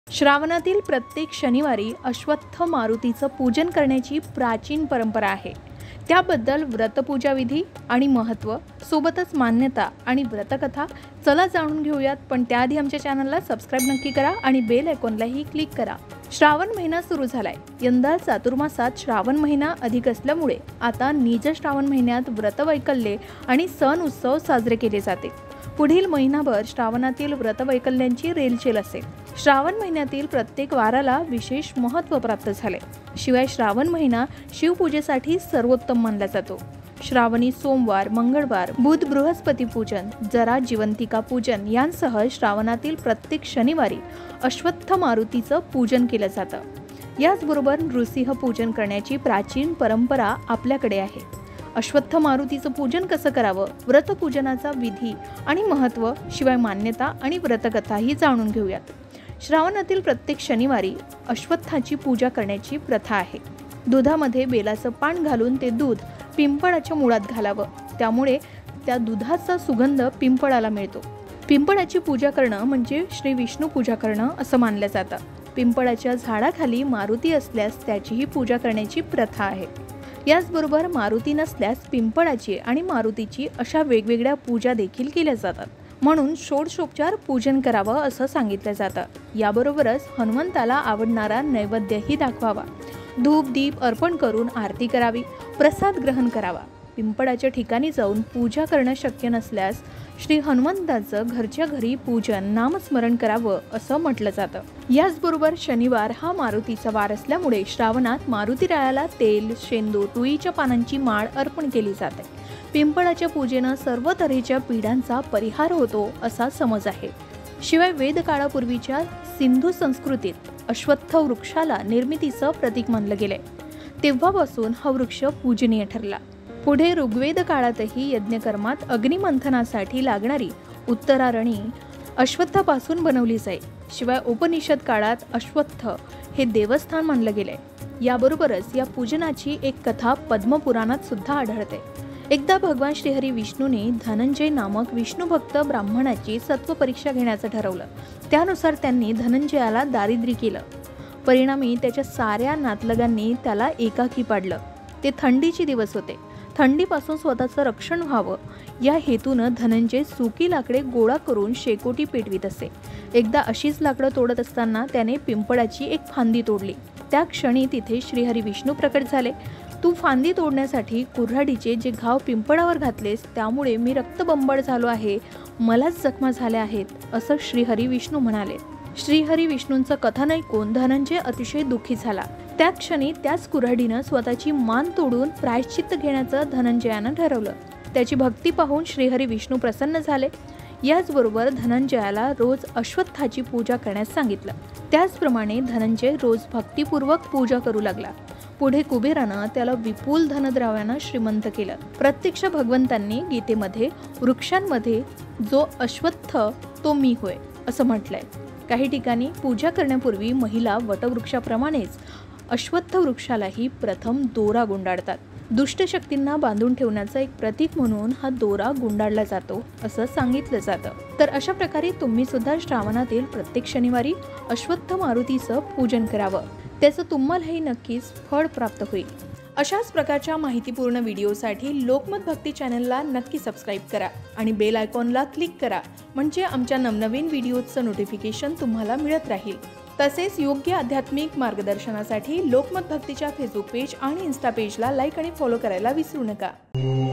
श्रावणातील प्रत्येक शनिवारी अश्वत्थ मारुतीचं पूजन करण्याची प्राचीन परंपरा आहे। त्याबद्दल व्रतपूजा विधी आणि महत्त्व सोबतच मान्यता आणि व्रतकथा चला जाणून घेऊयात। पण त्याआधी आमच्या चॅनलला सबस्क्राइब नक्की करा आणि बेल आयकॉनलाही क्लिक करा। श्रावण महिना सुरू झालाय। यंदा चातुर्मासात श्रावण महिना अधिक असल्यामुळे आता निज श्रावण महिन्यात व्रतवैकल्ये आणि सण उत्सव साजरे केले जाते। पुढील महिनाभर श्रावणातील व्रतवैकल्यांची रेलचेल असेल। श्रावण महिन्यातील प्रत्येक वाराला विशेष महत्त्व प्राप्त झाले। शिवाय श्रावण महिना शिवपूजेसाठी सर्वोत्तम मानला जातो। श्रावणी सोमवार, मंगळवार, बुध बृहस्पती पूजन, जरा जिवंतिका पूजन यांसह श्रावणातील प्रत्येक शनिवारी अश्वत्थ मारुतीचं पूजन केलं जातं। याचबरोबर नृसिंह पूजन करण्याची प्राचीन परंपरा आपल्याकडे आहे। अश्वत्थ मारुतीचं पूजन कसं करावं, व्रतपूजनाचा विधी आणि महत्त्व, शिवाय मान्यता आणि व्रतकथाही जाणून घेऊयात। श्रावणातील प्रत्येक शनिवारी अश्वत्थाची पूजा करण्याची प्रथा आहे। दुधामध्ये बेलाचं पान घालून ते दूध पिंपळाच्या मुळात घालावं, त्यामुळे त्या दुधाचा सुगंध पिंपळाला मिळतो। पिंपळाची पूजा करणं म्हणजे श्री विष्णू पूजा करणं असं मानलं जातं। पिंपळाच्या झाडाखाली मारुती असल्यास त्याचीही पूजा करण्याची प्रथा आहे। याचबरोबर मारुती नसल्यास पिंपळाची आणि मारुतीची अशा वेगवेगळ्या पूजा देखील केल्या जातात। म्हणून षोडशोपचार पूजन करावं असं सांगितलं जातं। याबरोबरच हनुमंताला आवडणारा नैवेद्यही दाखवावा। धूप दीप अर्पण करून आरती करावी, प्रसाद ग्रहण करावा। पिंपळाच्या ठिकाणी जाऊन पूजा करणं शक्य नसल्यास श्री हनुमंताचं घरच्या घरी पूजन नामस्मरण करावं असं म्हटलं जातं। याचबरोबर शनिवार हा मारुतीचा वार असल्यामुळे श्रावणात मारुतीरायाला तेल, शेंदूर, तुळीच्या पानांची माळ अर्पण केली जाते। पिंपळाच्या पूजेनं सर्व तऱ्हेच्या पीडांचा परिहार होतो असा समज आहे। शिवाय वेद काळापूर्वीच्या सिंधू संस्कृतीत अश्वत्थ वृक्षाला निर्मितीचं प्रतीक मानलं गेलंय। तेव्हापासून हा वृक्ष पूजनीय ठरला। पुढे ऋग्वेद काळातही यज्ञकर्मात अग्निमंथनासाठी लागणारी उत्तरारणी अश्वत्थापासून बनवली जाई। शिवाय उपनिषद काळात अश्वत्थ हे देवस्थान मानलं गेलंय। याबरोबरच या पूजनाची एक कथा पद्मपुराणात सुद्धा आढळते। एकदा भगवान श्रीहरी विष्णूने धनंजय नामक विष्णुभक्त ब्राह्मणाची सत्व परीक्षा घेण्याचं ठरवलं। त्यानुसार त्यांनी धनंजयाला दारिद्र्य केलं। परिणामी त्याच्या साऱ्या नातलगांनी त्याला एकाकी पाडलं। ते थंडीचे दिवस होते। थंडीपासून स्वतःचं रक्षण व्हावं या हेतूनं धनंजय सुकी लाकडे गोळा करून शेकोटी पेटवीत असे। एकदा अशीच लाकडं तोडत असताना त्याने पिंपळाची एक फांदी तोडली। त्या क्षणी तिथे श्रीहरी विष्णू प्रकट झाले। तू फांदी तोडण्यासाठी कुऱ्हाडीचे जे घाव पिंपळावर घातलेस त्यामुळे मी रक्तबंबाळ झालो आहे, मलाच जखमा झाल्या आहेत असं श्रीहरी विष्णू म्हणाले। श्रीहरी विष्णूंचं कथन ऐकून धनंजय अतिशय दुःखी झाला। त्या क्षणी त्याच कुऱ्हाडीनं स्वतःची मान तोडून प्रायश्चित्त घेण्याचं धनंजयानं ठरवलं। त्याची भक्ती पाहून श्रीहरी विष्णू प्रसन्न झाले। याचबरोबर धनंजयाला रोज अश्वत्थाची पूजा करण्यास सांगितलं। त्याचप्रमाणे धनंजय रोज भक्तिपूर्वक पूजा करू लागला। पुढे कुबेरानं त्याला विपुल धनद्रव्यानं श्रीमंत केलं। प्रत्यक्ष भगवंतांनी गीतेमध्ये वृक्षांमध्ये जो अश्वत्थ तो मी होय असं म्हटलंय। काही ठिकाणी पूजा करण्यापूर्वी महिला वटवृक्षाप्रमाणेच अश्वत्थ वृक्षालाही प्रथम दोरा गुंडाळतात। दुष्ट शक्तींना बांधून ठेवण्याचं एक प्रतीक म्हणून हा दोरा गुंडाळला जातो असं सांगितलं जातं। तर अशा प्रकारे तुम्ही सुद्धा श्रावणातील प्रत्येक शनिवारी अश्वत्थ मारुतीचं पूजन करावं, त्याचं तुम्हालाही नक्कीच फळ प्राप्त होईल। अशाच प्रकारच्या माहितीपूर्ण व्हिडिओसाठी लोकमत भक्ती चॅनलला नक्की सबस्क्राइब करा आणि बेल आयकॉनला क्लिक करा, म्हणजे आमच्या नवनवीन व्हिडिओचं नोटिफिकेशन तुम्हाला मिळत राहील। तसेच योग्य आध्यात्मिक मार्गदर्शनासाठी लोकमत भक्तीच्या फेसबुक पेज आणि इन्स्टा पेजला लाईक आणि फॉलो करायला विसरू नका।